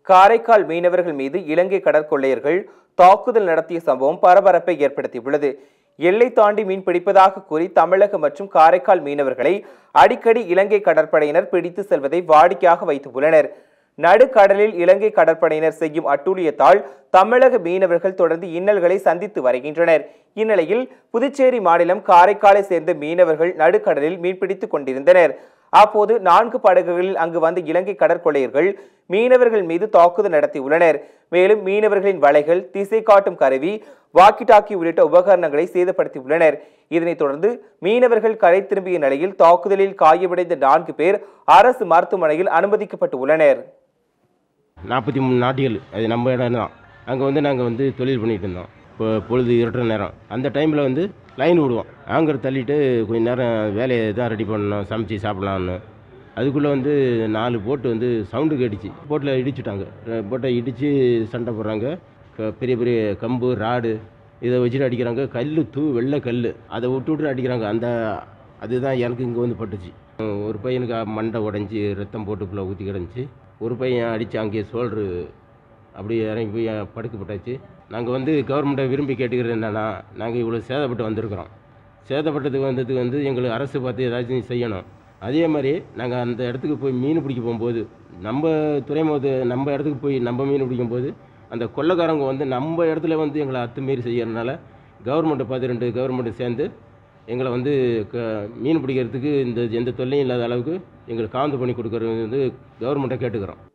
காரைக்கால் மீனவர்கள் மீது இலங்கை கடற்கொள்ளையர்கள் தாக்குதல் நடத்திய சம்பவம் பரபரப்பை ஏற்படுத்தியுள்ளது. எல்லை தாண்டி மீன் பிடிப்பதாக கூறி தமிழக மற்றும் காரைக்கால் மீனவர்களை அடிக்கடி இலங்கை கடற்படையினர் பிடித்து செல்வதை வாடிக்கையாக வைத்துள்ளனர். நடுக்கடலில் இலங்கை கடற்படையினர் செய்யும் அட்டூழியத்தால் தமிழக மீனவர்கள் தொடர்ந்து இன்னல்களை சந்தித்து வருகின்றனர். இந்நிலையில் புதுச்சேரி மாநிலம் காரைக்காலை சேர்ந்த மீனவர்கள் நடுக்கடலில் மீன்பிடித்துக் கொண்டிருந்தனர். அப்போது 4 படகுகளில் அங்கு வந்த இலங்கை கடற்கொள்ளையர்கள் மீனவர்கள் மீது தாக்குதல் நடத்தியுள்ளனர். மேலும் மீனவர்களின் வலைகள், திசை காட்டும் கருவி, வாக்கி டாக்கி உள்ளிட்ட உபகரணங்களை சேதப்படுத்தியுள்ளனர். இதனைத் தொடர்ந்து மீனவர்கள் கரை திரும்பிய நிலையில் தாக்குதலில் காயமடைந்த 4 பேர் அரசு மருத்துவமனையில் அனுமதிக்கப்பட்டுள்ளனர். 43 நாட்டிகள் அது நம்ம இடம் தான். அங்கே நாங்கள் தொழில் பண்ணிகிட்டு இருந்தோம். இப்போ பொழுது இருட்டுற நேரம் அந்த டைமில் லைன் விடுவோம். ஆங்கர் தள்ளிட்டு கொஞ்சம் நேரம் வேலையை தான் ரெடி பண்ணணும், சமைச்சு சாப்பிட்லான்னு. அதுக்குள்ளே 4 போட்டு சவுண்டு கேட்டுச்சு. போட்டில் இடிச்சுட்டாங்க. போட்டை இடித்து சண்டை போடுறாங்க. பெரிய பெரிய கம்பு, ராடு இதை வச்சுட்டு அடிக்கிறாங்க. வெள்ளை கல் அதை விட்டு அடிக்கிறாங்க. அதுதான் எனக்கு இங்கே பட்டுச்சு. ஒரு பையனுக்கு மண்டை உடஞ்சி ரத்தம் போட்டுக்குள்ளே ஊற்றி கிடந்துச்சு. ஒரு பையன் அடித்து அங்கேயே சோல்ட்ரு அப்படி இறங்கி போய் படுக்கப்பட்டாச்சு. நாங்கள் கவர்மெண்ட்டை விரும்பி கேட்டுக்கிறது என்னென்னா, நாங்கள் இவ்வளோ சேதப்பட்டு வந்திருக்கிறோம். சேதப்பட்டதுக்கு வந்ததுக்கு எங்களுக்கு அரசு பார்த்து ஏதாச்சும் செய்யணும். அதே மாதிரி நாங்கள் அந்த இடத்துக்கு போய் மீன் பிடிக்க போகும்போது, நம்ம துறைமுகத்து நம்ம இடத்துக்கு போய் நம்ம மீன் பிடிக்கும்போது அந்த கொள்ளைக்காரங்க நம்ம இடத்துல எங்களை அத்துமீறி செய்யறதுனால கவர்மெண்ட்டை பார்த்து 2 கவர்மெண்ட்டு சேர்ந்து எங்களை மீன் பிடிக்கிறதுக்கு எந்த தொல்லையும் இல்லாத அளவுக்கு எங்களுக்கு காந்து பண்ணி கொடுக்குறது கவர்மெண்ட்டை கேட்டுக்கிறோம்.